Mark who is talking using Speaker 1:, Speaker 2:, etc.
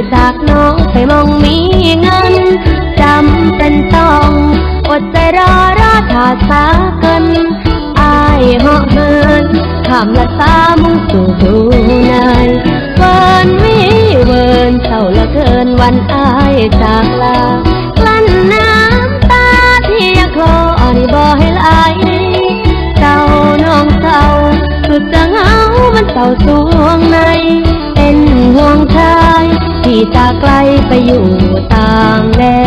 Speaker 1: จากน้องไปมองมีเงินจำเป็นต้องอดใจรอทาสากันอายเหาะเหินข้ามละสามุ่งสู่ดูนายเวินวิเวินเศร้าละเกินวันอายจากลากลั้นน้ำตาที่อยากคลอนี่บ่ให้ไหลเศร้าน้องเศร้าสุดจะเหงามันเศร้าสวงในเป็นห่วงชายที่จากไกลไปอยู่ต่างแดน